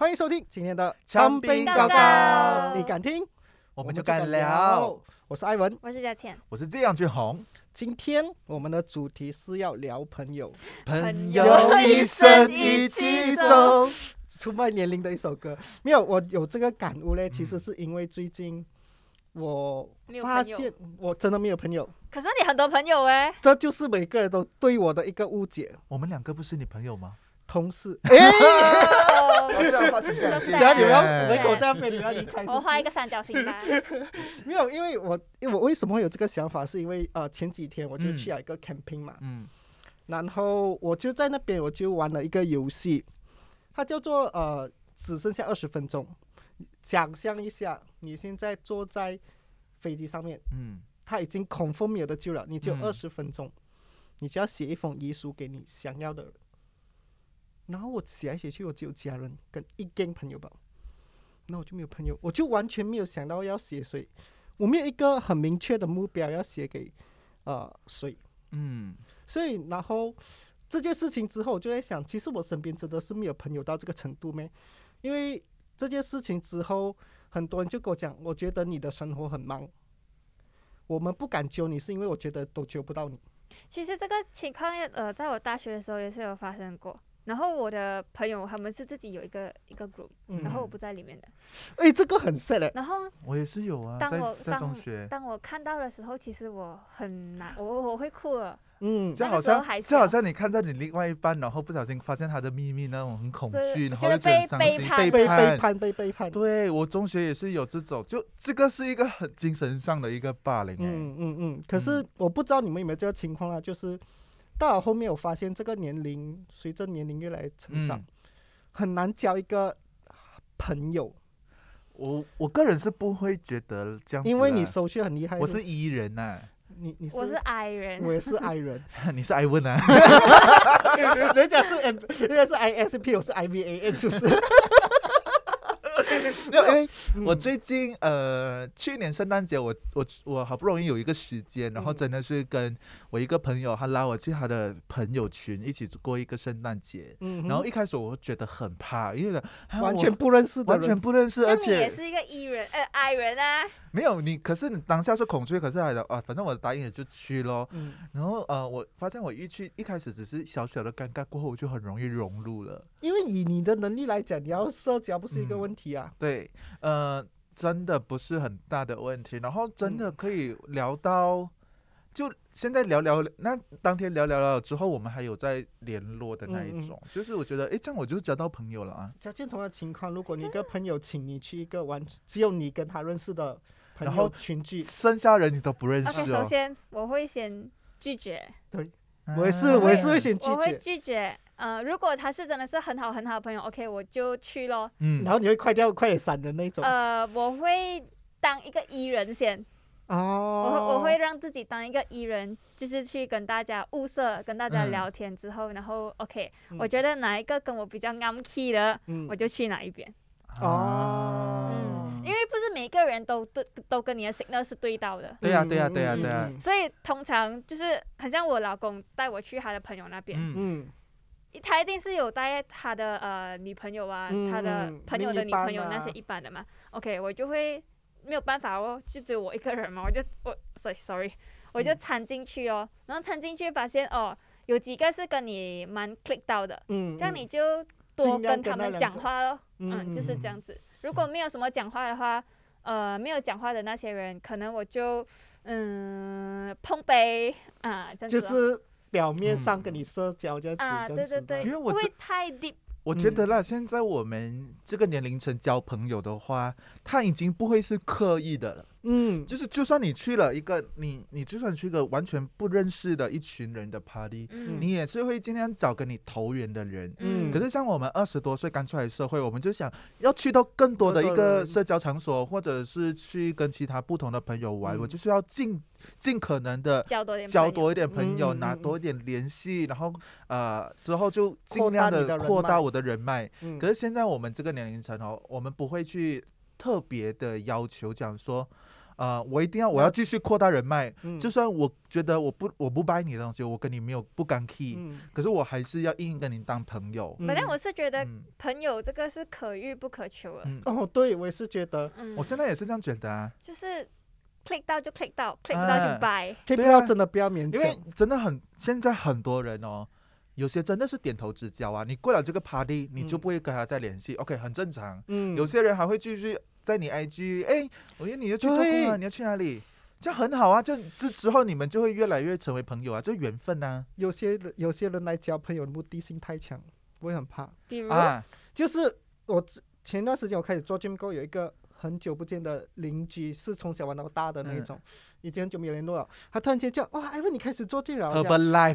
欢迎收听今天的长滨高高你敢听， 我们就敢聊。 我是艾文， 我是佳倩。 我是这样俊宏， 今天我们的主题是要聊朋友， 朋友友一生一起走。 出卖年龄的一首歌。没有，我有这个感悟嘞，其实是因为最近我发现我真的没有朋友， 可是你很多朋友哎， 这就是每个人都对我的一个误解。 我们两个不是你朋友吗？ 同事， 这样话是这样， 只要你们要人口这样飞，你们要离开是不是， 我画一个三角形吧。 没有，因为我为什么会有这个想法，是因为前几天我就去了一个 camping 嘛，然后我就在那边我就玩了一个游戏，它叫做只剩下20分钟。想象一下，你现在坐在飞机上面，它已经空风没有的救了，你就20分钟，你就要写一封遗书给你想要的人。然后我写来写去，我只有家人跟一gang朋友吧，那我就没有朋友，我就完全没有想到要写谁，我没有一个很明确的目标要写给谁，所以然后这件事情之后，我就在想，其实我身边真的是没有朋友到这个程度咩？因为这件事情之后，很多人就跟我讲，我觉得你的生活很忙，我们不敢揪你，是因为我觉得都揪不到你。 其实这个情况在我大学的时候也是有发生过。然后我的朋友他们是自己有一个 group，然后我不在里面的。 这个很 sad 嘞。 然后我也是有啊，在中学。 当我看到的时候，其实我很难，我会哭了。 就好像你看到你另外一半，然后不小心发现他的秘密，那种很恐惧，然后就很伤心， 被背叛。 对，我中学也是有这种，就这个是一个很精神上的一个霸凌。 可是我不知道你们有没有这个情况啦，就是到了后面我发现这个年龄随着年龄越来越成长，很难交一个朋友。 我个人是不会觉得这样子， 因为你手续很厉害。 我是 E 人呐。 我是 I 人， 我也是 I 人。 你是 I 问啊？ 人家是 ISP， 我是 IVAN， 是不是？ 因为我最近去年圣诞节我好不容易有一个时间，然后真的是跟我一个朋友，他拉我去他的朋友群一起过一个圣诞节。然后一开始我觉得很怕，因为完全不认识的人， 完全不认识，而且你也是一个 E 人I 人啊。 没有你，可是你当下是恐惧，可是还反正我答应也就去咯。然后我发现我一开始只是小小的尴尬，过后我就很容易融入了。 因为以你的能力来讲，你要社交不是一个问题啊。 对，真的不是很大的问题，然后真的可以聊到，就现在聊，那当天聊之后，我们还有在联络的那一种，就是我觉得，这样我就交到朋友了啊。 假建同样的情况，如果你一个朋友请你去一个只有你跟他认识的朋友群聚， 剩下人你都不认识哦。 OK， 首先我会先拒绝。 对，我也是会先拒绝。 我会拒绝。如果他是真的是很好很好的朋友 ，OK， 我就去咯。 然后你会快点闪人那种。 我会当一个 E 人先。我会让自己当一个 E 人，就是去跟大家物色，跟大家聊天之后，然后 OK，我觉得哪一个跟我比较啱 key 的，我就去哪一边。因为不是每个人都跟你的 signal 是对到的。 对啊。 所以通常就是很像我老公带我去他的朋友那边，他一定是有带他的女朋友啊，他的朋友的女朋友那些一般的嘛。OK， 我就会没有办法哦，就只有我一个人嘛，sorry， 我就掺进去哦，然后掺进去发现有几个是跟你蛮 click 到的，这样你就多跟他们讲话咯，就是这样子。如果没有什么讲话的话，没有讲话的那些人，可能我就碰杯啊，这样子就是表面上跟你社交这样子， 对， 因为不会太 deep。 我觉得啦，现在我们这个年龄层交朋友的话，他已经不会是刻意的了。就是就算你去了一个你就算去一个完全不认识的一群人的 party，你也是会尽量找跟你投缘的人。可是像我们20多岁刚出来社会，我们就想要去到更多的一个社交场所，或者是去跟其他不同的朋友玩，我就是要尽可能的交多一点朋友，拿多一点联系，然后之后就尽量的扩大我的人脉。可是现在我们这个年龄层我们不会去特别的要求讲说我一定要我要继续扩大人脉，就算我觉得我不buy你的东西，我跟你没有不干 key，可是我还是要硬跟你当朋友。 反正我是觉得朋友这个是可遇不可求的。 哦，对，我也是觉得， 我现在也是这样觉得啊， 就是 click 到就 click 到，click 不到就 bye， 不要真的不要勉强， 因为真的现在很多人哦。有些真的是点头之交啊，你过了这个 party， 你就不会跟他再联系，OK， 很正常。有些人还会继续在你 IG， 我约你要去做工啊，你要去哪里？这样很好啊，就之后你们就会越来越成为朋友啊，这缘分啊。 有些人来交朋友的目的性太强，我会很怕。 比如就是我前段时间我开始做 gym 后，有一个很久不见的邻居，是从小玩到大的那种，已经很久没有联络了。他突然间叫哇，艾文你开始做 gym 了 ，Herbalife。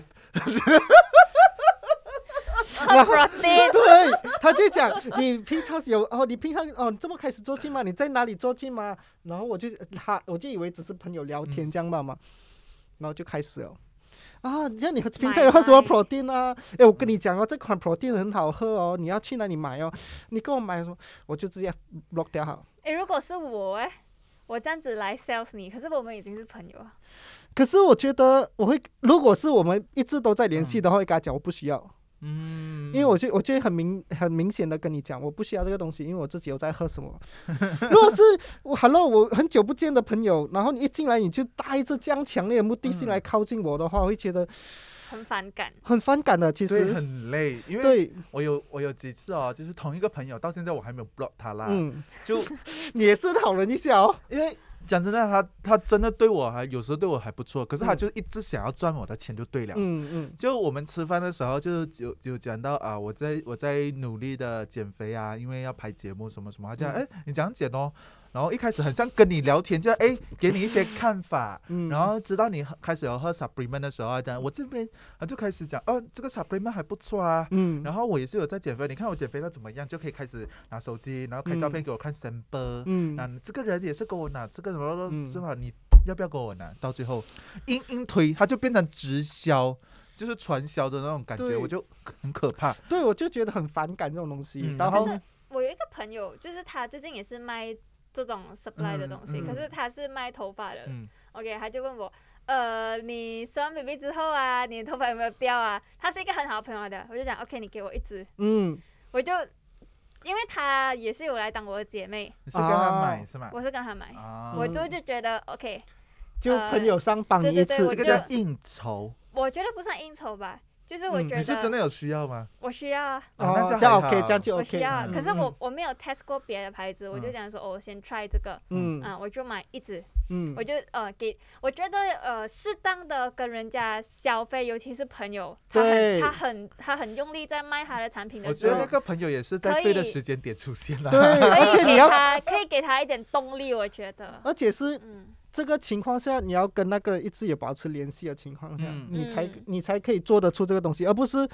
对，他就讲你平常你平常这么开始做gym吗？你在哪里做gym吗？然后我就以为只是朋友聊天这样嘛，然后就开始了。你平常有喝什么 protein 啊？我跟你讲这款 protein 很好喝哦，你要去哪里买哦？你跟我买什么？我就直接 block 掉好。 如果是我这样子来 sales 你，可是我们已经是朋友了。 可是我觉得如果是我们一直都在联系的话，会跟他讲我不需要。因为我就会很明显的跟你讲，我不需要这个东西，因为我自己有在喝什么。如果是我很久不见的朋友，然后你一进来你就带着这样强烈的目的性来靠近我的话，我会觉得很反感， 很反感的。其实很累，因为我有几次就是同一个朋友到现在我还没有 block 他啦。就你也是好人一下哦， 因为讲真的，他真的对我有时候对我还不错，可是他就一直想要赚我的钱就对了。就我们吃饭的时候就讲到我在努力的减肥啊，因为要拍节目什么什么，他讲你这样减哦。然后一开始很像跟你聊天，就给你一些看法，然后直到你开始有喝 supplement 的时候，我这边就开始讲这个 supplement 还不错啊，然后我也是有在减肥，你看我减肥到怎么样，就可以开始拿手机，然后开照片给我看 sample，那这个人也是跟我拿这个什么是吧？你要不要跟我拿？到最后硬推，它就变成直销。就是传销的那种感觉，我就很可怕。 对，我就觉得很反感这种东西。 然后我有一个朋友，就是他最近也是卖这种 supply 的东西，可是他是卖头发的。OK， 他就问我，你生完 baby 之后啊，你的头发有没有掉啊？他是一个很好的朋友的，我就讲 OK， 你给我一支。我就因为他也是有来当我的姐妹。 你是跟他买是吗？ 我是跟他买，我就觉得 OK， 就朋友上帮你一次， 这个叫应酬。 我觉得不算应酬吧。就是我觉得你是真的有需要吗？ 我需要啊。 这样 OK， 这样就 OK。 我需要，可是我没有 test 过别的牌子，我就讲说我先 try 这个，我就买一支，我就我觉得适当的跟人家消费，尤其是朋友，他很用力在卖他的产品的时候， 我觉得那个朋友也是在对的时间点出现了， 对，而且你可以给他一点动力，我觉得， 而且是这个情况下，你要跟那个人一直有保持联系的情况下，你才可以做得出这个东西，而不是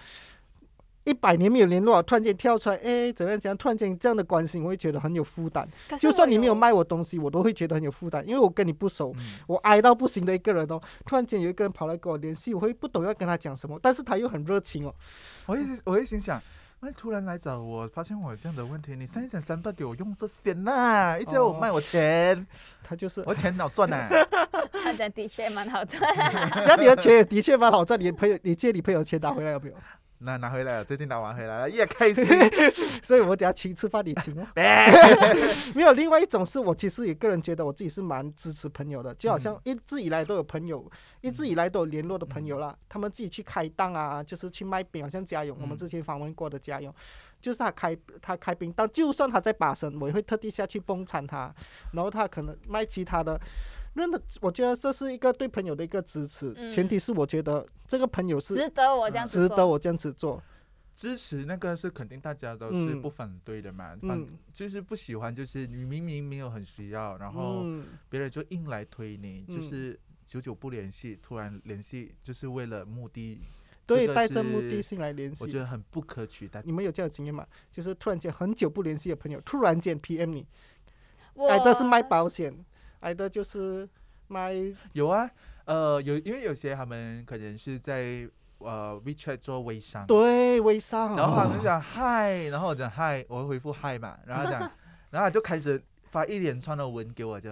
100年没有联络，突然间跳出来，怎样，突然间这样的关系，我会觉得很有负担。就算你没有卖我东西，我都会觉得很有负担，因为我跟你不熟，我挨到不行的一个人突然间有一个人跑来跟我联系，我会不懂要跟他讲什么，但是他又很热情我会心想。突然来找我，发现我有这样的问题，你3讲3不给我用这先啦，一直要我卖我钱， 他就是我钱好赚啊。 他讲的确蛮好赚， 只要你的钱的确蛮好赚，你借你朋友钱拿回来有没有？ 拿回来了，最近拿完回来了，也开心。 所以我等下请吃饭，你请哦。没有，另外一种是我其实也个人觉得我自己是蛮支持朋友的，就好像一直以来都有朋友，一直以来都有联络的朋友啦，他们自己去开档啊，就是去卖饼，好像家勇，我们之前访问过的家勇，就是他开饼档，就算他在巴生，我也会特地下去捧场他，然后他可能卖其他的。我觉得这是一个对朋友的一个支持，前提是我觉得这个朋友是值得我这样子做。 支持那个是肯定大家都是不反对的嘛，就是不喜欢就是你明明没有很需要，然后别人就硬来推你，就是久久不联系，突然联系就是为了目的。 对，带着目的性来联系， 我觉得很不可取代。 你们有这样的经验吗？就是突然间很久不联系的朋友，突然间 PM 你，挨的是卖保险，挨的就是卖。 有啊，因为有些他们可能是在WeChat 做微商， 对，微商， 然后他们讲嗨，然后我讲嗨，我会回复嗨嘛，然后讲，然后他就开始发一连串的文给我，就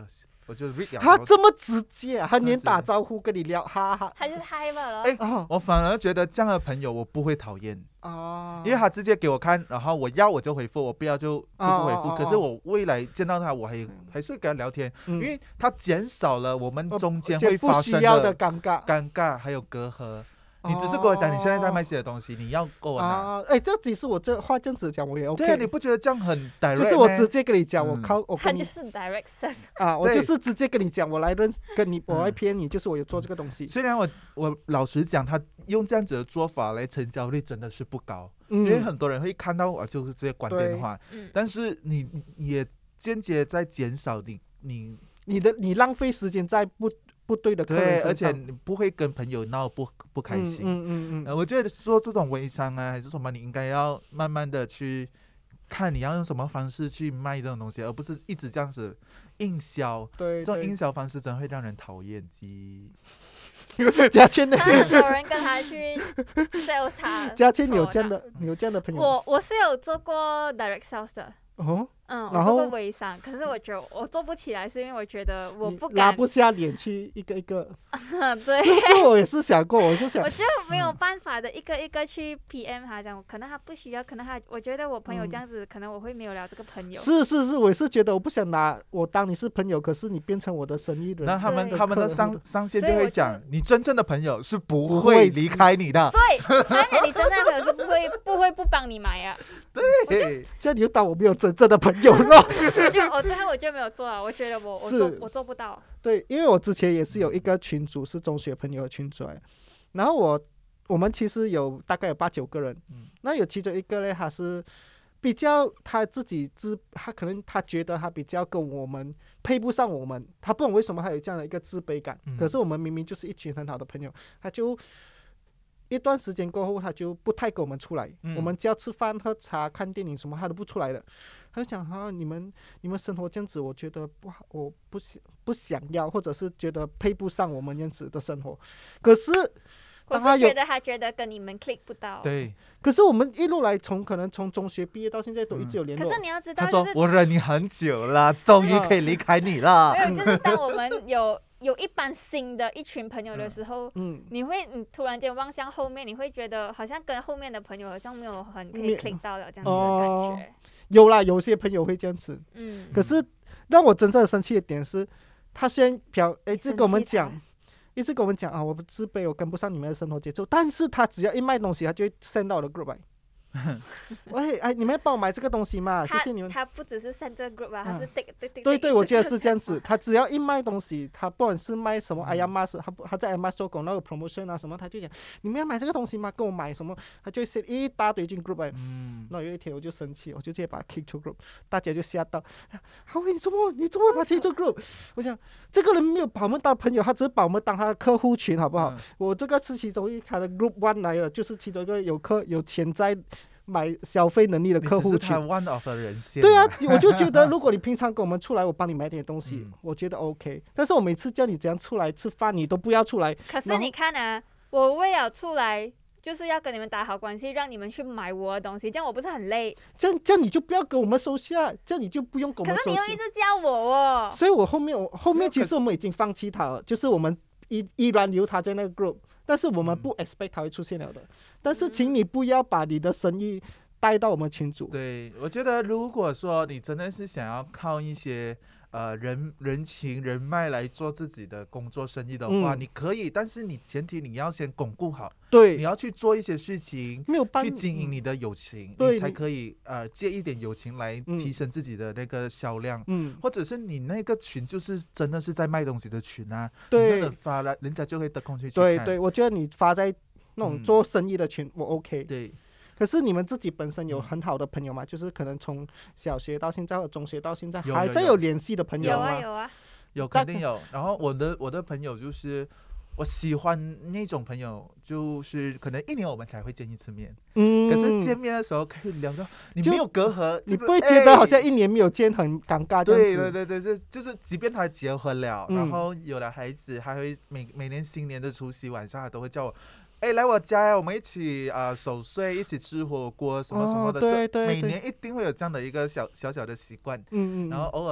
我就 read 了。 他这么直接啊，他连打招呼跟你聊，哈哈， 他就是嗨吧了。 哎，我反而觉得这样的朋友我不会讨厌因为他直接给我看，然后我要我就回复，我不要就不回复。可是我未来见到他，我还是会跟他聊天，因为他减少了我们中间会发生的尴尬还有隔阂。你只是跟我讲你现在在卖些的东西，你要跟我拿。 这其实我这话这样子讲我也 OK。 对啊，你不觉得这样很 direct 就是我直接跟你讲， 他就是 direct sense 我就是直接跟你讲，我来跟你，我来骗你，就是我有做这个东西。 虽然我老实讲，他用这样子的做法来成交率真的是不高，因为很多人会看到我就是直接关电话，但是你也间接在减少你浪费时间在不对的客人身上， 而且你不会跟朋友闹不开心。我觉得说这种微商啊还是什么，你应该要慢慢的去看你要用什么方式去卖这种东西，而不是一直这样子硬销。 对， 这种硬销方式真会让人讨厌。 嘉谦呢？ 很多人跟他去 sales 他。 嘉谦，你有这样的朋友？ 我是有做过 direct sales 的。我做过微商，可是我觉得我做不起来，是因为我觉得我不敢拉不下脸去一个一个。 对， 这我也是想过，我就没有办法的，一个一个去 PM 他讲，可能他不需要，可能我觉得我朋友这样子，可能我会没有了这个朋友。 是，我也是觉得我不想拿我当你是朋友，可是你变成我的生意人。 那他们的上线就会讲，你真正的朋友是不会离开你的。 对，而且你真正的朋友是不帮你买啊。 对， 这样你就当我没有真正的朋友了。 最后我就没有做啊，我觉得我做不到。 对，因为我之前也是有一个群组是中学朋友的群组，然后我们其实大概有8-9个人，那有其中一个呢，他是比较他自己他可能他觉得他比较跟我们配不上我们，他不懂为什么他有这样的一个自卑感，可是我们明明就是一群很好的朋友，他就一段时间过后他就不太跟我们出来，我们叫吃饭喝茶看电影什么他都不出来了。他就讲你们生活这样子，我觉得不好，我不想要，或者是觉得配不上我们这样子的生活。可是我是觉得他觉得跟你们 click 不到。 对。 可是我们一路来可能从中学毕业到现在都一直有联络。 可是你要知道， 他说我忍你很久了，终于可以离开你了。 没有，就是当我们有一班新的一群朋友的时候，你突然间望向后面，你会觉得好像跟后面的朋友好像没有很可以 click 到了这样子的感觉。 有啦，有些朋友会这样子。可是让我真正生气的点是，他虽然一直跟我们讲我不自卑，我跟不上你们的生活节奏，但是他只要一卖东西，他就会 send 到我的 group 来。喂，你们帮我买这个东西嘛？谢谢你们。 他不只是 send 这个 group 他是对，我觉得是这样子。他只要一卖东西，他不管是卖什么IAMAS，他在 IAMAS 做广告 promotion 啊什么，他就讲你们要买这个东西吗？跟我买什么？他就会 send 一大堆进 group 来。那有一天我就生气，我就直接把他 kick 出 group， 大家就吓到。你怎么把他 kick 出 group？ 我想这个人没有把我们当朋友，他只是把我们当他的客户群，好不好？我这个是其中他的 group one 来了，就是其中一个有潜在买消费能力的客户群。对啊，我就觉得如果你平常跟我们出来，我帮你买点东西，我觉得 OK。但是我每次叫你怎样出来吃饭，你都不要出来。 可是你看啊，我为了出来就是要跟你们打好关系，让你们去买我的东西，这样我不是很累？这样你就不要跟我们收下，这样你就不用跟我们收下。 可是你又一直叫我哦。 所以我后面其实我们已经放弃他了，就是我们依然留他在那个 group。但是我们不 expect 它会出现了的，但是请你不要把你的生意带到我们群组。 对，我觉得如果说你真的是想要靠一些人情人脉来做自己的工作生意的话，你可以，但是你前提你要先巩固好， 对， 你要去做一些事情， 没有去经营你的友情，你才可以借一点友情来提升自己的那个销量，或者是你那个群就是真的是在卖东西的群啊， 对， 你真的发了，人家就会得空去看。 对，我觉得你发在那种做生意的群，我 OK。 对。 可是你们自己本身有很好的朋友吗？就是可能从小学到现在或中学到现在还在有联系的朋友吗？ 有肯定有。然后我的朋友就是我喜欢那种朋友，就是可能1年我们才会见一次面，可是见面的时候可以聊到你没有隔阂， 你不会觉得好像1年没有见很尴尬这样子。对，就是即便他结婚了，然后有了孩子，还会每年新年的除夕晚上，他都会叫我。来我家呀，我们一起守岁，一起吃火锅什么什么的。 对， 每年一定会有这样的一个小小的习惯。然后偶尔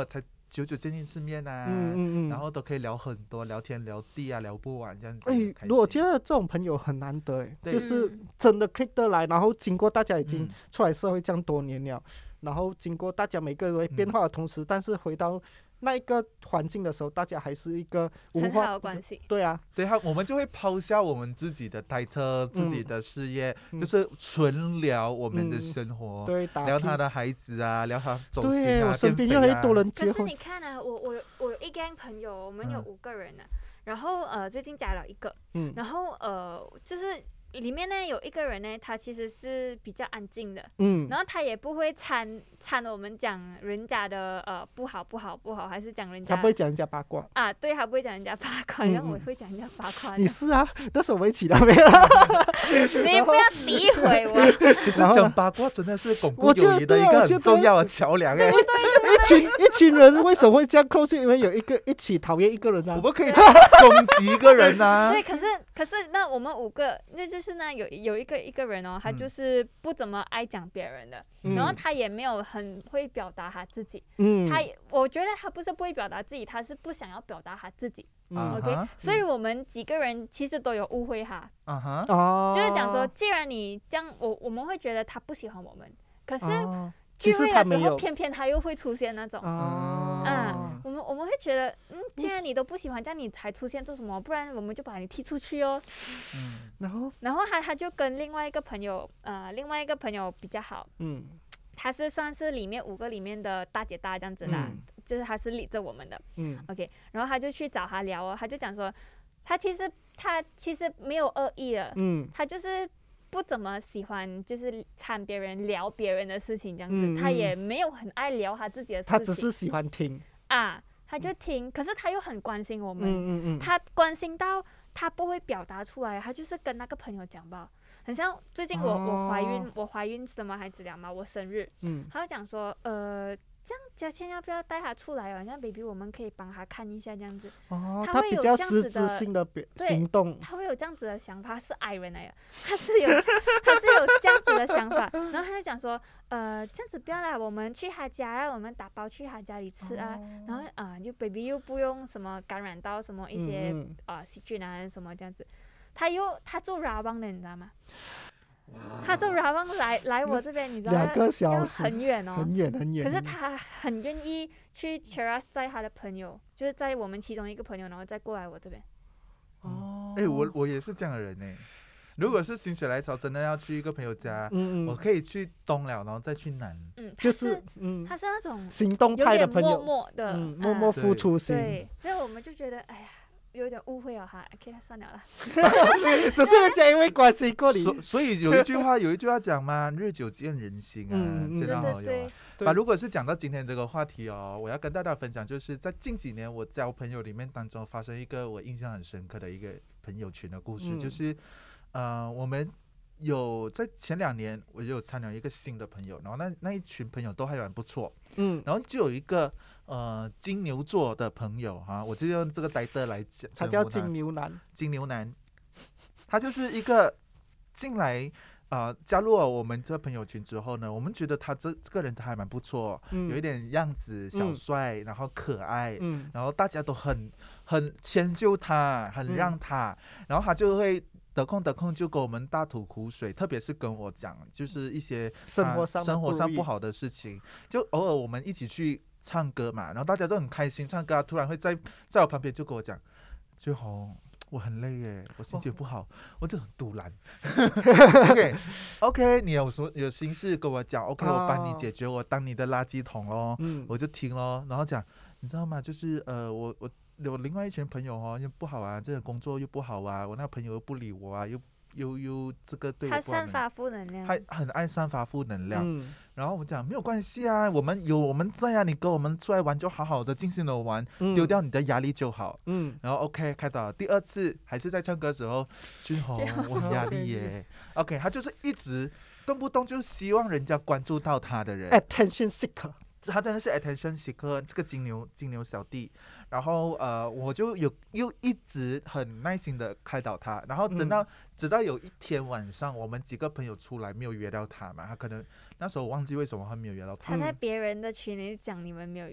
久久见一次面啊，然后都可以聊很多，聊天聊地啊，聊不完这样子。 我觉得这种朋友很难得，就是真的 click 得来，然后经过大家已经出来社会这样多年了，然后经过大家每个人变化的同时，但是回到那一个环境的时候，大家还是一个很好的关系。 对啊， 对啊，我们就会抛下我们自己的title、自己的事业，就是纯聊我们的生活，聊他的孩子啊，聊他走心啊， 对，我身边越来越多人结婚。 可是你看啊，我有一 gang 朋友，我们有5个人呢，然后最近加了1个，然后就是里面呢有一个人呢，他其实是比较安静的，然后他也不会掺我们讲人家的不好，还是讲人家， 他不会讲人家八卦啊，对，他不会讲人家八卦，然后我会讲人家八卦。 你是啊，那时候我一起的没有？ 你不要诋毁我。 其实讲八卦真的是巩固友谊的一个很重要的桥梁哎。 一群人为什么会这样 close？ 因为有一个一起讨厌一个人啊。 我们可以攻击一个人啊。 对，可是那我们5个，那就是呢有一个人哦，他就是不怎么爱讲别人的，然后他也没有很会表达他自己。我觉得他不是不会表达自己，他是不想要表达他自己。OK， 所以我们几个人其实都有误会他。就是讲说，既然你这样，我们会觉得他不喜欢我们，可是聚会的时候偏偏他又会出现那种。我们会觉得，既然你都不喜欢，这样你才出现做什么？不然我们就把你踢出去哦。然后他就跟另外一个朋友比较好。他是算是里面5个里面的大姐大这样子啦，就是他是lead着我们的。OK， 然后他就去找他聊哦，他就讲说，他其实没有恶意的，他就是不怎么喜欢就是掺别人聊别人的事情这样子，他也没有很爱聊他自己的事情， 他只是喜欢听啊，他就听，可是他又很关心我们，他关心到他不会表达出来，他就是跟那个朋友讲吧。很像最近我怀孕什么孩子了嘛，我生日，他就讲说这样佳倩要不要带他出来哦？像 baby 我们可以帮他看一下这样子。 他比较实质性的行动， 他会有这样子的想法，是矮人来的，他是有这样子的想法，然后他就讲说这样子不要啦，我们去他家，让我们打包去他家里吃啊，然后就 baby 又不用什么感染到什么一些细菌啊什么这样子。他做 Rawang 的，你知道吗？他做 Rawang 来我这边，你知道 2个小时， 很远哦， 很远。 可是他很愿意去 Cheras 载他的朋友，就是在我们其中一个朋友，然后再过来我这边。 我也是这样的人呢。如果是心血来潮，真的要去一个朋友家，我可以去东了，然后再去南。 就是他是那种行动派的朋友， 默默付出型。 对，所以我们就觉得，哎呀。有点误会了哈 ，OK， 算了啦。 只是人家因为关心过你， 所以有一句话讲嘛，日久见人心啊，见到好友啊。如果是讲到今天这个话题哦，我要跟大家分享，就是在近几年我交朋友里面当中发生一个我印象很深刻的一个朋友群的故事，就是我们有在前2年我就有参加一个新的朋友，然后那一群朋友都还蛮不错，然后就有一个金牛座的朋友哈，我就用这个代德来讲， 他叫金牛男， 他就是一个进来加入了我们这个朋友群之后呢，我们觉得他这个人他还蛮不错，有一点样子小帅，然后可爱，然后大家都很迁就他，很让他，然后他就会得空就跟我们大吐苦水，特别是跟我讲就是一些生活上不好的事情，就偶尔我们一起去唱歌嘛，然后大家都很开心唱歌，突然会在我旁边就跟我讲，最后我很累耶，我心情不好，我就很独揽。OK， 你有心事跟我讲 ，OK， 我帮你解决，我当你的垃圾桶咯，我就听咯，然后讲，你知道吗？就是我有另外一群朋友哦，又不好啊，这个工作又不好啊，我那朋友又不理我啊，又这个对我不好。 他散发负能量， 他很爱散发负能量。然后我们讲没有关系啊，我们在啊，你跟我们出来玩就好好的尽兴的玩，丢掉你的压力就好。然后 OK 开导第2次还是在唱歌的时候，我很压力耶。OK， 他就是一直动不动就希望人家关注到他的人 ，attention seeker。 他真的是 attention seeker， 这个金牛小弟，然后我就又一直很耐心的开导他，然后直到有一天晚上，我们几个朋友出来没有约到他嘛，他可能那时候我忘记为什么他没有约到他。 他在别人的群里讲你们没有约他。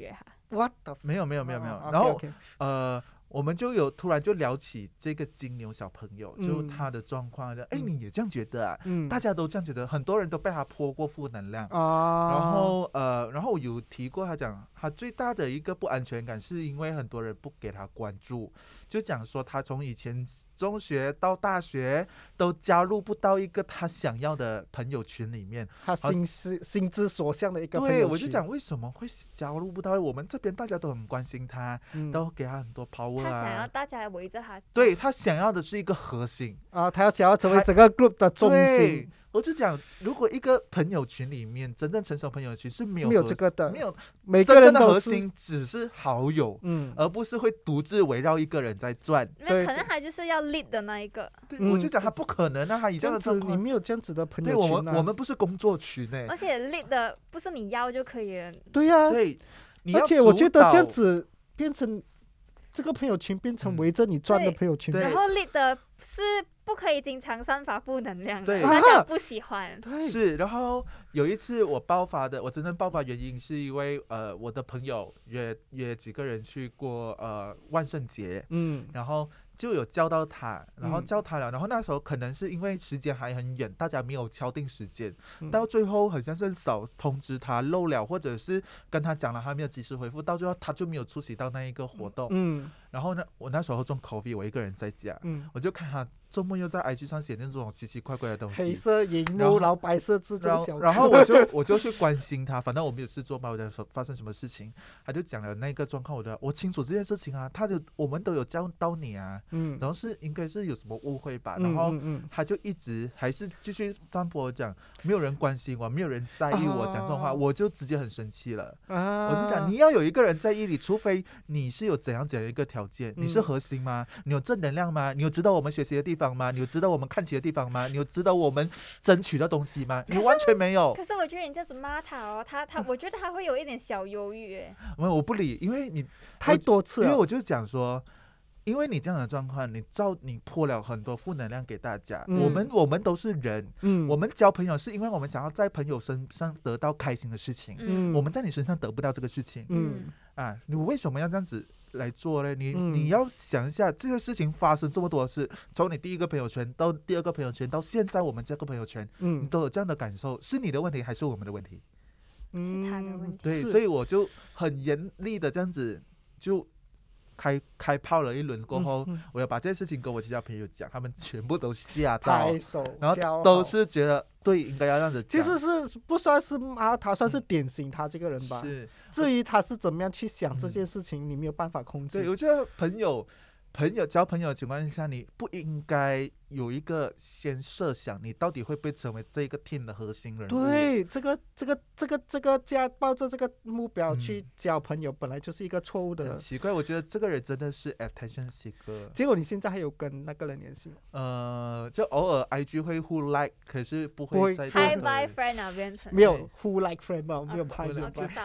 what？ 没有，然后我们就突然就聊起这个金牛小朋友，就他的状况，你也这样觉得啊？大家都这样觉得，很多人都被他泼过负能量然后我有提过，他讲他最大的一个不安全感是因为很多人不给他关注，就讲说他从以前中学到大学都加入不到一个他想要的朋友群里面， 他心之所向的一个朋友群。 对，我就讲为什么会加入不到？我们这边大家都很关心他，都给他很多 power 他想要大家围着他， 对，他想要的是一个核心他想要成为整个 group 的中心。 我就讲，如果一个朋友群里面真正成熟朋友群是没有这个的， 没有每个人的核心只是好友，而不是会独自围绕一个人在转。 那可能他就是要 lead 的那一个。 对，我就讲他不可能啊，他以这样的状况， 你没有这样子的朋友群对，我们不是工作群而且 lead 的不是你要就可以了。 对呀， 对， 而且我觉得这样子变成这个朋友群变成围着你转的朋友群， 然后 lead 的是不可以经常散发负能量的， 对， 大家不喜欢。 是，然后有一次我真正爆发原因是因为我的朋友约几个人去过万圣节，然后就有叫到他，然后叫他了，然后那时候可能是因为时间还很远，大家没有敲定时间，到最后好像是少通知他漏了，或者是跟他讲了他没有及时回复，到最后他就没有出席到那一个活动。然后呢，我那时候中 COVID， 我一个人在家，我就看他周末又在 IG 上写那种奇奇怪怪的东西， 黑色荧幕，然后白色字这小， 然后我就去关心他，反正我没有事做嘛，我在说发生什么事情，他就讲了那个状况，我清楚这件事情啊，我们都有教到你啊，然后应该是有什么误会吧，然后他就一直还是继续散播讲，没有人关心我，没有人在意我讲这种话，我就直接很生气了，我就讲你要有一个人在意你，除非你是有怎样一个条件，你是核心吗？你有正能量吗？你有值得我们学习的地方吗？你有值得我们看齐的地方吗？你有值得我们争取的东西吗？你完全没有。 可是我觉得你这样子骂他我觉得他会有一点小忧郁我不理，因为你太多次了， 因为我就讲说，因为你这样的状况，你泼了很多负能量给大家。我们都是人，我们交朋友是因为我们想要在朋友身上得到开心的事情，我们在你身上得不到这个事情，你为什么要这样子来做呢？你要想一下，这个事情发生这么多次，从你第一个朋友圈到第二个朋友圈，到现在我们这个朋友圈，你都有这样的感受，是你的问题还是我们的问题？ 是他的问题。 对，所以我就很严厉的这样子就开炮了一轮过后，我要把这件事情跟我其他朋友讲，他们全部都吓到，然后都是觉得对，应该要这样子讲。 其实是不算是骂他，算是点醒他这个人吧。 是， 至于他是怎么样去想这件事情，你没有办法控制。 对，我觉得交朋友的情况下，你不应该有一个先设想，你到底会不会成为这个 team 的核心人物？ 对，这个抱着这个目标去交朋友，本来就是一个错误的。 很奇怪，我觉得这个人真的是 attention seeker。 结果你现在还有跟那个人联系吗？ 就偶尔 IG 会互 like， 可是不会在 Hi bye friend 啊，变成没有互 like friend 吧，没有 hi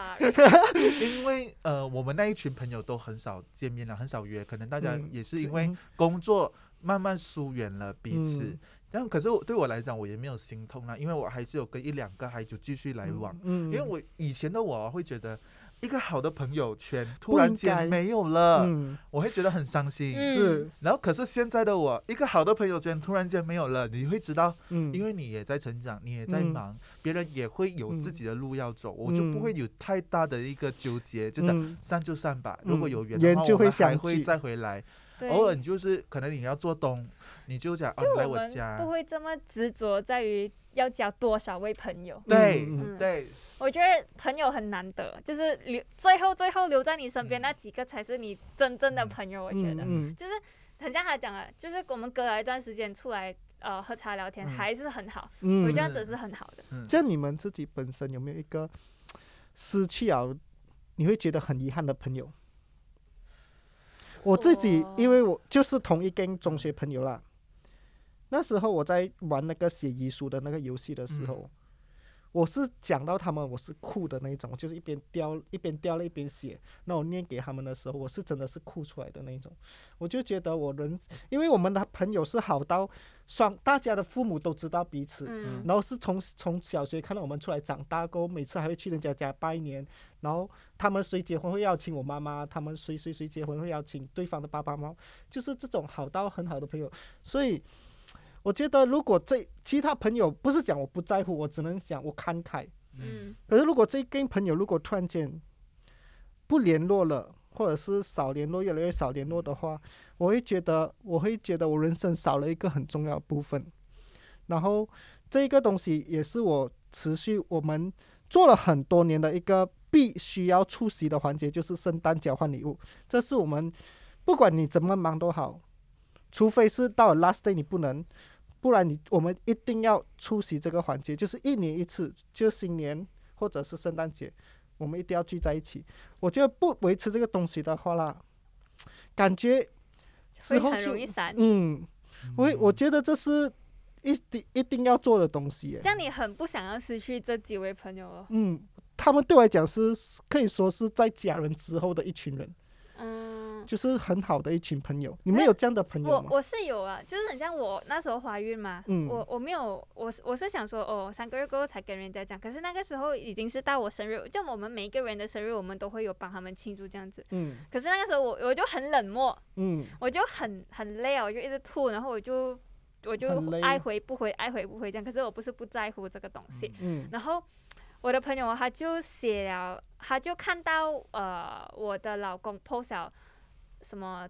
bye。 因为我们那一群朋友都很少见面了，很少约，可能大家也是因为工作慢慢疏远了彼此。但可是对我来讲，我也没有心痛啦，因为我还是有跟一两个还就继续来往。因为我以前的我会觉得，一个好的朋友圈突然间没有了，我会觉得很伤心。 是， 然后可是现在的我，一个好的朋友圈突然间没有了，你会知道，因为你也在成长，你也在忙，别人也会有自己的路要走，我就不会有太大的一个纠结，就是散就散吧。如果有缘的话，我们还会再回来。偶尔你就是可能你要做东，你就讲来我家， 不会这么执着在于要交多少位朋友。 对，对。 我觉得朋友很难得，就是最后留在你身边那几个才是你真正的朋友。我觉得，就是很像他讲的，就是我们隔了一段时间出来喝茶聊天，还是很好。我觉得这是很好的。 这样你们自己本身有没有一个失去了你会觉得很遗憾的朋友？我自己，因为我就是同一跟中学朋友啦。那时候我在玩那个写遗书的那个游戏的时候， 我是讲到他们，我是哭的那种，就是一边掉泪一边写。那我念给他们的时候，我是真的是哭出来的那种。我就觉得因为我们的朋友是好到大家的父母都知道彼此，然后是从小学看到我们出来长大过后，每次还会去人家家拜年，然后他们谁结婚会邀请我妈妈，他们谁结婚会邀请对方的爸爸妈妈，就是这种好到很好的朋友。所以我觉得如果其他朋友不是讲我不在乎，我只能讲我看开。可是如果这跟朋友如果突然间不联络了，或者是少联络，越来越少联络的话，我会觉得我人生少了一个很重要的部分。然后这个东西也是我们做了很多年的一个必须要出席的环节，就是圣诞交换礼物。这是我们不管你怎么忙都好，除非是到了 last day 你不能，不然我们一定要出席这个环节，就是1年1次，就新年或者是圣诞节，我们一定要聚在一起。我觉得不维持这个东西的话啦，感觉之后会很容易散。 我觉得这是一定要做的东西。 这样你很不想要失去这几位朋友哦。 他们对我来讲是可以说是在家人之后的一群人。就是很好的一群朋友。你们有这样的朋友吗？ 我是有啊，就是很像我那时候怀孕嘛，我没有，我是想说3个月过后才跟人家讲，可是那个时候已经是到我生日，就我们每一个人的生日我们都会有帮他们庆祝这样子。可是那个时候我就很冷漠，我就很累啊，我就一直吐，然后我就爱回不回这样，可是我不是不在乎这个东西。然后我的朋友他就写了，他就看到我的老公 post 了什么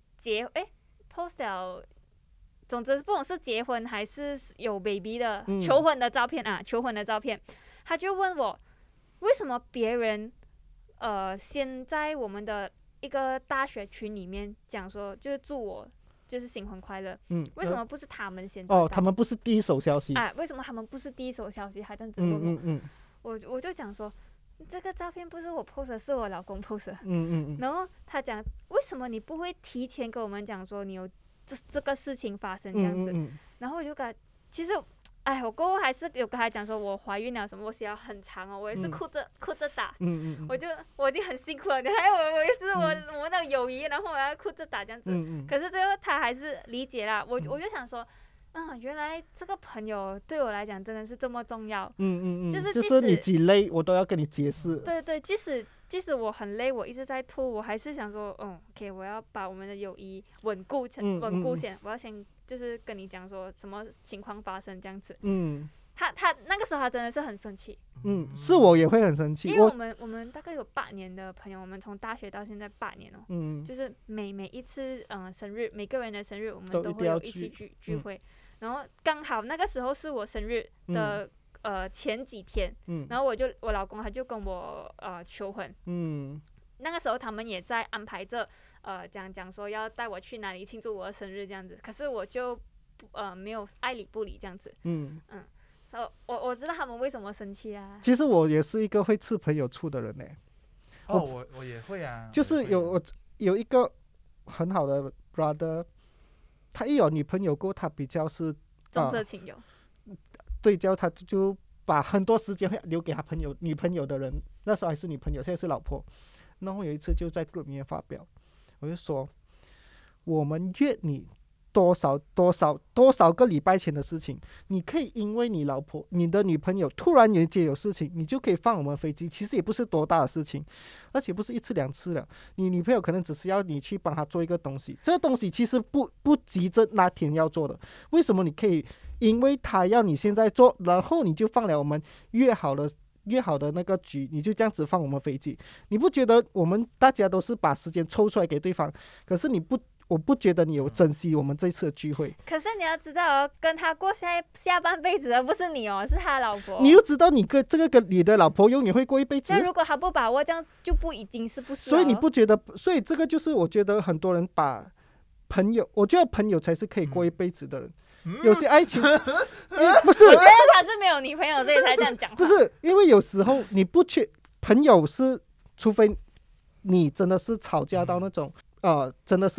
post 了，总之不懂是结婚还是有 baby 的求婚的照片啊，求婚的照片，他就问我为什么别人先在我们的一个大学群里面讲说就是祝我就是新婚快乐，为什么不是他们先知道？ 他们不是第一手消息啊？为什么他们不是第一手消息还这样子问我？我就讲说，这个照片不是我 post 的，是我老公 post 的。然后他讲，为什么你不会提前跟我们讲说你有这个事情发生这样子？然后我就其实，我过后还是有跟他讲说我怀孕了什么，我写了很长哦，我也是哭着打。我已经很辛苦了，你还有我一直我们的友谊，然后我要哭着打这样子。可是最后他还是理解了，我就想说。原来这个朋友对我来讲真的是这么重要。就是你几累，我都要跟你解释。 对，即使我很累，我一直在吐，我还是想说，OK， 我要把我们的友谊稳固先，我要先就是跟你讲说什么情况发生这样子。他那个时候他真的是很生气。 是我也会很生气， 因为我们大概有8年的朋友，我们从大学到现在8年哦。就是每一次生日，每个人的生日我们都会有一起聚会。然后刚好那个时候是我生日的前几天，然后我老公他就跟我求婚。那个时候他们也在安排着讲说要带我去哪里庆祝我的生日这样子，可是我就没有爱理不理这样子。所以我知道他们为什么生气啊。 其实我也是一个会吃朋友醋的人呢。 我也会啊。 就是有一个很好的 brother。他一有女朋友过，他比较是重色轻友。 对，他就把很多时间会留给他女朋友的人，那时候还是女朋友，现在是老婆。然后有一次就在 group 里面发表，我就说我们约你多少个礼拜前的事情，你可以因为你的女朋友突然间有事情，你就可以放我们飞机，其实也不是多大的事情，而且不是1次2次了。你女朋友可能只是要你去帮她做一个东西，这个东西其实不急着那天要做的，为什么你可以因为她要你现在做，然后你就放了我们约好的那个局，你就这样子放我们飞机？你不觉得我们大家都是把时间抽出来给对方，可是我不觉得你有珍惜我们这次的聚会。 可是你要知道哦，跟他过下半辈子的不是你哦，是他老婆。 你又知道跟你的老婆永远会过一辈子。 那如果他不把握，这样就不已经是不是？ 所以你不觉得？所以这个就是我觉得很多人把朋友，我觉得朋友才是可以过一辈子的人。有些爱情不是， 我觉得他是没有女朋友，所以才这样讲。 不是，因为有时候你不朋友是，除非你真的是吵架到那种真的是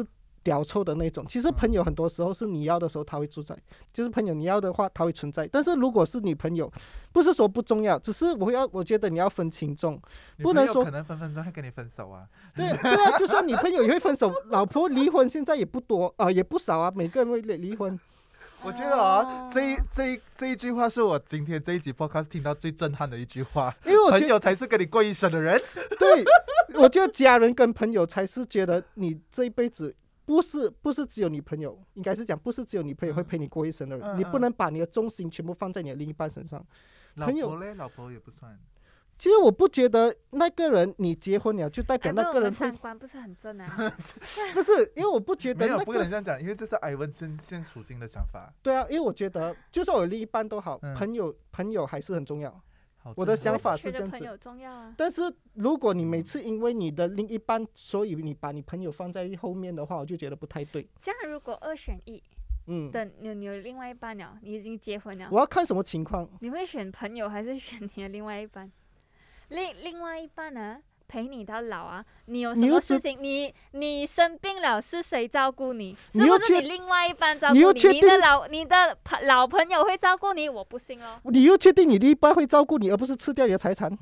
屌臭的那种。其实朋友很多时候是你要的时候他会存在，就是朋友你要的话他会存在。但是如果是女朋友，不是说不重要，只是我觉得你要分轻重，不能说可能分分钟会跟你分手啊。 对啊，就算女朋友也会分手，老婆离婚现在也不多也不少啊，每个人会离婚。 我觉得这一句话是我今天这一集 podcast 听到最震撼的一句话，因为朋友才是跟你过一生的人。 对，我觉得家人跟朋友才是觉得你这一辈子不是只有女朋友，应该是讲不是只有女朋友会陪你过一生的人，你不能把你的重心全部放在你的另一半身上。 老婆嘞，老婆也不算。 其实我不觉得那个人你结婚了就代表那个人三观不是很正啊。 不是，因为我不觉得没有不可能这样讲，因为这是艾文现处境的想法。 对啊，因为我觉得就算我另一半都好，朋友还是很重要。我的想法是这样子。 朋友重要啊。 但是如果你每次因为你的另一半，所以你把你朋友放在后面的话，我就觉得不太对。 这样如果2选1。等你有另外一半了，你已经结婚了， 我要看什么情况。 你会选朋友还是选你的另外一半？另外一半呢，陪你到老啊！你有什么事情，你生病了，是谁照顾你？是不是你另外一半照顾你？你的老朋友会照顾你？我不信哦。 你又确定你另一半会照顾你，而不是吃掉你的财产？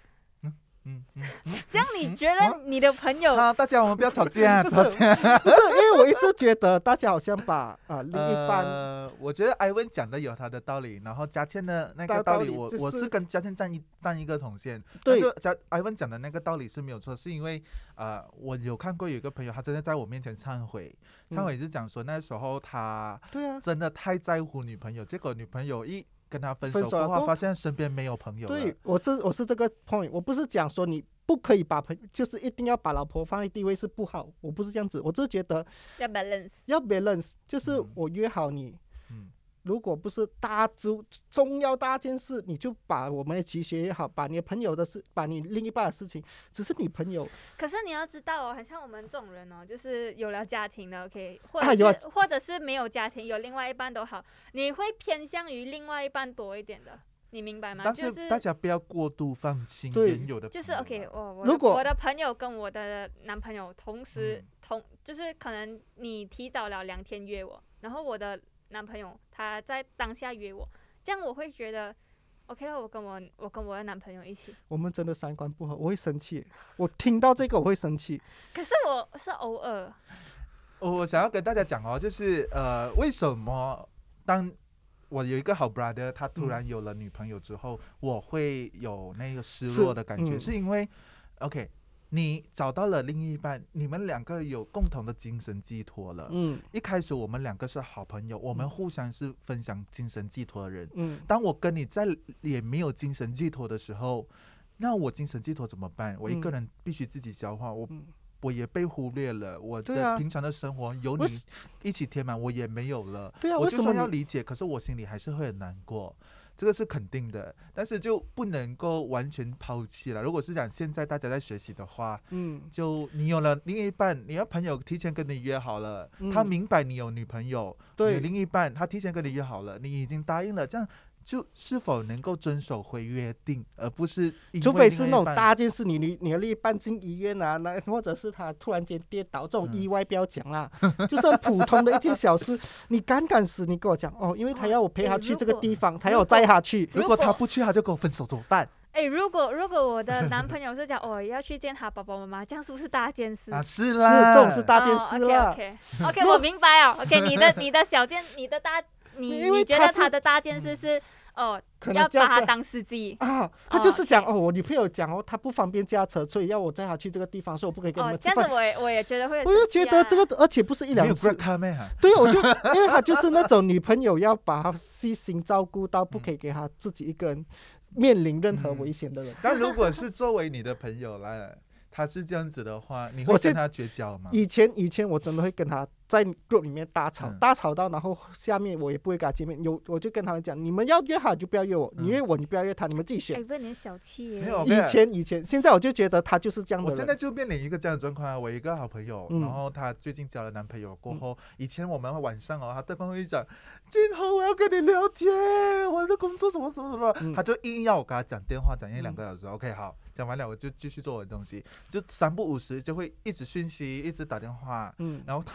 这样你觉得你的朋友？ 好，大家我们不要吵架， 不是，因为我一直觉得大家好像把另一半， 我觉得艾文讲的有他的道理，然后嘉倩的那个道理，我是跟嘉倩站一个同线。对，艾文讲的那个道理是没有错，是因为我有看过有一个朋友，他真的在我面前忏悔是讲说那时候他真的太在乎女朋友，结果女朋友跟他分手的话，发现身边没有朋友了。 对，我是这个 point， 我不是讲说你不可以把就是一定要把老婆放在地位是不好，我不是这样子，我只是觉得要 balance， 就是我约好你，如果不是重要大件事，你就把我们的集学也好，把你的朋友的事，把你另一半的事情，只是你朋友。 可是你要知道很像我们这种人就是有了家庭的 ，OK， 或者是没有家庭，有另外一半都好，你会偏向于另外一半多一点的。你明白吗？ 但是大家不要过度放心原有的朋友。 就是 OK， 我的朋友跟我的男朋友同时就是可能你提早了2天约我，然后我的男朋友他在当下约我，这样我会觉得 OK 了，我跟我的男朋友一起。 我们真的三观不合，我会生气。我听到这个我会生气。 可是我是偶尔。 我想要跟大家讲就是为什么当我有一个好 brother， 他突然有了女朋友之后，我会有那个失落的感觉，是因为 OK， 你找到了另一半，你们两个有共同的精神寄托了。一开始我们两个是好朋友，我们互相是分享精神寄托的人。当我跟你也没有精神寄托的时候，那我精神寄托怎么办？我一个人必须自己消化，我也被忽略了，我的平常的生活有你一起填满，我也没有了。我就算要理解，可是我心里还是会很难过，这个是肯定的。但是就不能够完全抛弃了。如果是讲现在大家在学习的话，就你有了另一半，你的朋友提前跟你约好了，他明白你有女朋友，你另一半他提前跟你约好了，你已经答应了，这样就是否能够遵守回约定，而不是除非是那种大件事，你的另一半进医院啊，或者是他突然间跌倒，这种意外不要讲啦，就算普通的一件小事，你敢死，你跟我讲因为他要我陪他去这个地方，他要我载他去， 如果他不去，他就跟我分手怎么办？ 如果我的男朋友是讲要去见他爸爸妈妈，这样是不是大件事？ 是啦， 这种是大件事啦。 OK， 我明白了。OK， 你的小件，你觉得他的大件事是要把他当司机他就是讲我女朋友讲他不方便驾车，所以要我载他去这个地方，所以我不可以跟你们吃饭。 这样子我也觉得会， 我就觉得这个，而且不是一两次。对，我就因为他就是那种女朋友要把他细心照顾到不可以给他自己一个人面临任何危险的人。 但如果是作为你的朋友来，他是这样子的话，你会跟他绝交吗？ 以前我真的会跟他在 group 里面大吵到，然后下面我也不会跟他见面。我就跟他们讲，你们要约好就不要约我，你约我你不要约他，你们自己选。 不是你小气耶。 没有， 以前，现在我就觉得他就是这样的人。 我现在就面临一个这样的状况我一个好朋友，然后他最近交了男朋友过后，以前我们晚上他对方会讲，俊豪我要跟你聊天，我的工作什么什么什么，他就硬要我跟他讲电话讲1-2个小时。OK 好，讲完了我就继续做我的东西，就3不5时就会一直讯息一直打电话，然后他交了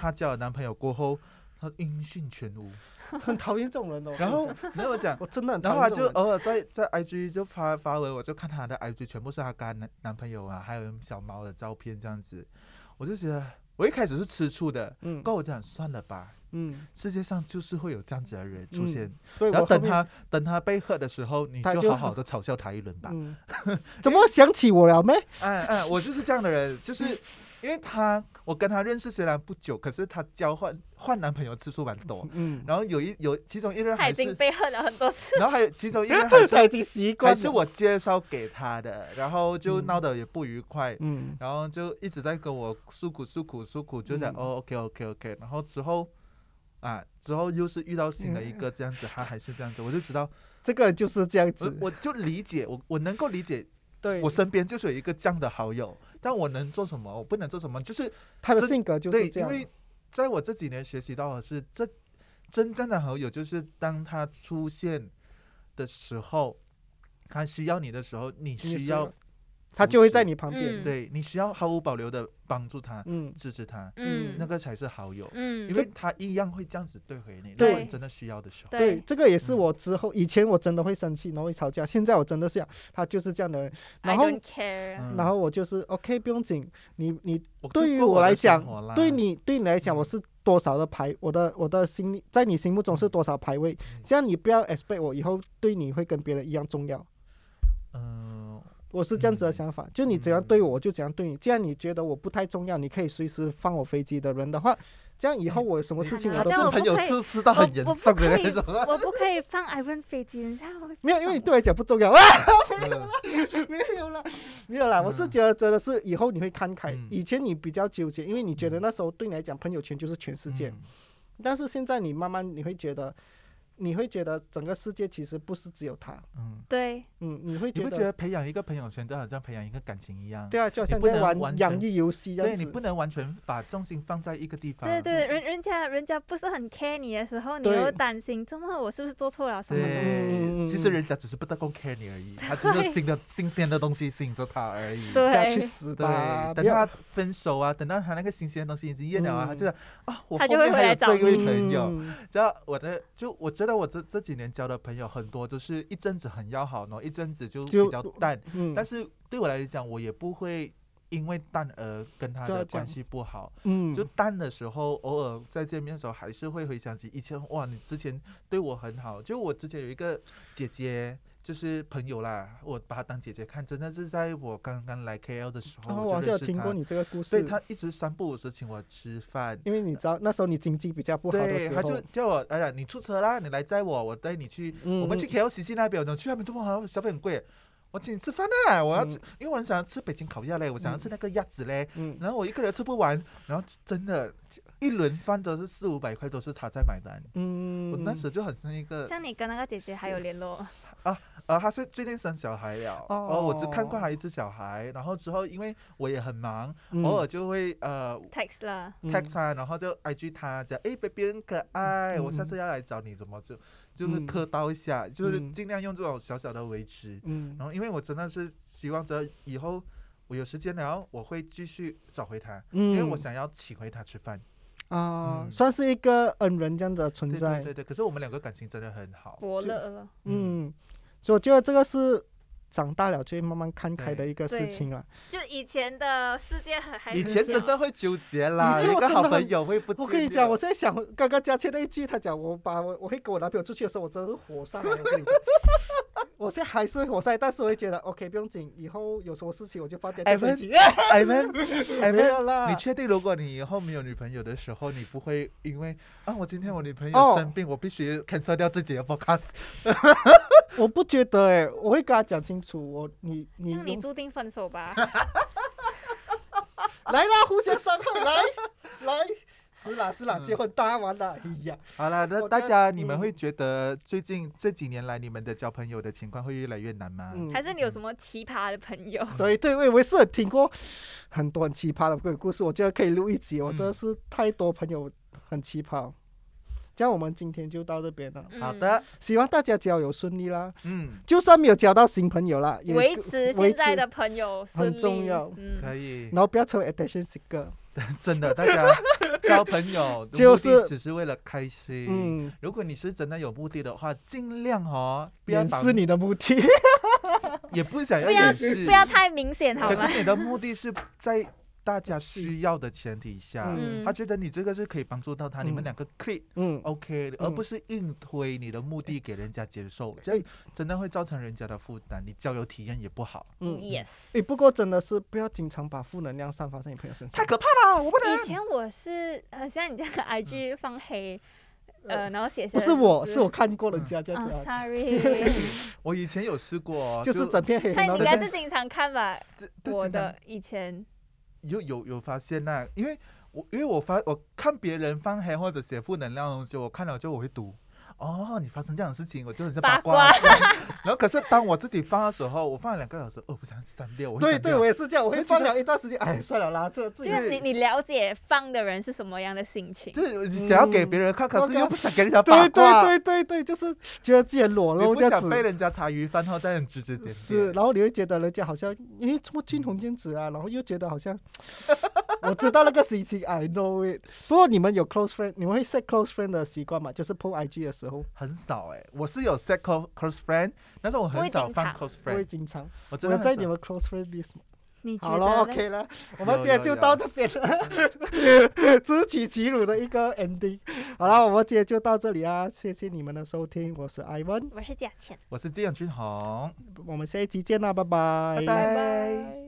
男朋友过后，他音讯全无。 很讨厌这种人哦。 然后没有讲， 我真的很讨然后他就厌这种人。 偶尔在 IG 就发文，我就看他的 IG 全部是他跟他男朋友啊，还有小猫的照片这样子，我就觉得我一开始是吃醋的，跟我讲算了吧，世界上就是会有这样子的人出现，然后等他被喝的时候，你就好好的嘲笑他一轮吧。 怎么想起我了没？ 我就是这样的人，就是因为我跟他认识虽然不久，可是他换男朋友次数蛮多，然后有其中一人他已经被恨了很多次， 然后还有其中一人还是他已经习惯了， 还是我介绍给他的，然后就闹得也不愉快，然后就一直在跟我诉苦，就讲OK， 然后之后又是遇到新的一个这样子，他还是这样子，我就知道这个人就是这样子， 我就理解，我能够理解。 对， 我身边就是有一个这样的好友，但我能做什么，我不能做什么，就是他的性格就是这样。 对，因为在我这几年学习到的是，这真正的好友就是当他出现的时候，他需要你的时候，你需要， 他就会在你旁边。 对，你需要毫无保留的帮助他，支持他，那个才是好友。因为他一样会这样子对回你，如果你真的需要的时候。 对，这个也是我之后，以前我真的会生气，然后会吵架，现在我真的是想，他就是这样的人。然后 I don't care， 然后我就是 OK， 不用紧，你对于我来讲，对你来讲，我是多少的我的心里，在你心目中是多少排位？这样你不要 expect 我以后对你会跟别人一样重要。我是这样子的想法，就你怎样对我就怎样对你。既然你觉得我不太重要，你可以随时放我飞机的人的话，这样以后我有什么事情我都是朋友吃到很严重的那种。 我不可以放Ivan飞机， 没有，因为你对我来讲不重要。没有啦，我是觉得真的是以后你会看开。以前你比较纠结，因为你觉得那时候对你来讲朋友圈就是全世界，但是现在你慢慢你会觉得整个世界其实不是只有他。 对。 你会觉得培养一个朋友圈就好像培养一个感情一样。 对啊，就好像在玩养育游戏这样子。 对，你不能完全把重心放在一个地方。 对，人家不是很 care 你的时候，你又担心，怎么我是不是做错了什么东西？其实人家只是不得够 care 你而已，他只是新鲜的东西吸引着他而已。 对，去死吧！ 等他分手啊，等到他那个新鲜的东西已经厌了啊，他就我后面还有这一位朋友。然后我觉得我这几年交的朋友很多都是一阵子很要好，然后一阵子就比较淡，但是对我来讲，我也不会因为淡而跟他的关系不好。就淡的时候，偶尔在见面的时候，还是会回想起以前，哇，你之前对我很好。就我之前有一个姐姐，就是朋友啦，我把她当姐姐看，真的是在我刚刚来 KL 的时候， 我好像有听过你这个故事。 对，她一直3不5时请我吃饭， 因为你知道那时候你经济比较不好的时候， 对，她就叫我，哎呀，你出车啦，你来载我，我带你去，我们去 KLCC 那边，去那边做好像消费很贵。我请你吃饭啊！我要吃，因为我很想吃北京烤鸭嘞，我想要吃那个鸭子嘞。然后我一个人吃不完，然后真的，一轮饭都是400-500块，都是他在买单。我那时就很像一个。 像你跟那个姐姐还有联络？ 她是最近生小孩了。我只看过她一次小孩，然后之后因为我也很忙，偶尔就会 text 了 ，text 她，然后就 IG 她讲，baby 很可爱，我下次要来找你，怎么就是客套一下，就是尽量用这种小小的维持。然后因为我真的是希望着以后我有时间了，我会继续找回他，因为我想要请回他吃饭。 算是一个恩人这样的存在。 对，可是我们两个感情真的很好， 伯乐了。 所以我觉得这个是长大了就会慢慢看开的一个事情了。 就以前的世界还以前真的会纠结啦，一个好朋友会不见。 我跟你讲，我现在想刚刚佳倩那一句，他讲我会跟我男朋友出去的时候，我真的是火上来。我跟你讲，我现在还是会火上来，但是我会觉得 OK， 不用紧，以后有什么事情我就放假飞机。没有啦。 你确定如果你以后没有女朋友的时候，你不会因为我今天我女朋友生病，我必须 cancel 掉自己的 podcast？ 我不觉得我会跟他讲清楚，你注定分手吧。 来啦，互相伤害，来，是啦，结婚当完了，哎呀。 好了，那大家你们会觉得最近这几年来你们的交朋友的情况会越来越难吗？ 还是你有什么奇葩的朋友？ 对，我也是听过很多很奇葩的故事，我觉得可以录一集。我真的是太多朋友很奇葩。这样我们今天就到这边了。 好的， 希望大家交友顺利啦。就算没有交到新朋友啦， 维持现在的朋友顺利很重要。 可以。 然后不要成为 attention seeker。 真的，大家交朋友就是只是为了开心。如果你是真的有目的的话，尽量不要掩饰你的目的， 也不想要掩饰， 不要太明显，好吗？ 可是你的目的是在大家需要的前提下，他觉得你这个是可以帮助到他，你们两个 click，OK，而不是硬推你的目的给人家接受，这样真的会造成人家的负担，你交友体验也不好。 Yes。 不过真的是不要经常把负能量散发在你朋友身上， 太可怕了，我不能。 以前我是像你这样 IG 放黑。然后写不是我，是我看过人家这样子。 Sorry， 我以前有试过， 就是整片黑。 那你应该是经常看吧？我的以前有发现那，因为我看别人放黑或者写负能量的东西，我看了就我会读。你发生这样的事情，我就很像八卦。然后可是当我自己放的时候，我放了2个小时，不想删掉。 对，我也是这样，我会放了一段时间，算了啦， 就是你了解放的人是什么样的心情， 就是想要给别人看，可是又不想给人家八卦。 对，就是觉得自己裸露， 不想被人家茶余饭后在指指点点。 是，然后你会觉得人家好像这么俊红这样子啊，然后又觉得好像我知道那个心情 ，I know it。不过你们有 close friend， 你们会 set close friend 的习惯吗？就是 po IG 的时候。 很少我是有 set close friend， 但是我很少放 close friend， 不会经常。 我真的在你们 close friend list。好了 ，OK 了，我们今天就到这边了，自取其辱的一个 ending。好了，我们今天就到这里啊，谢谢你们的收听，我是 Ivan， 我是嘉倩， 我是季阳君宏， 我们下一集见啦，拜拜， 拜拜。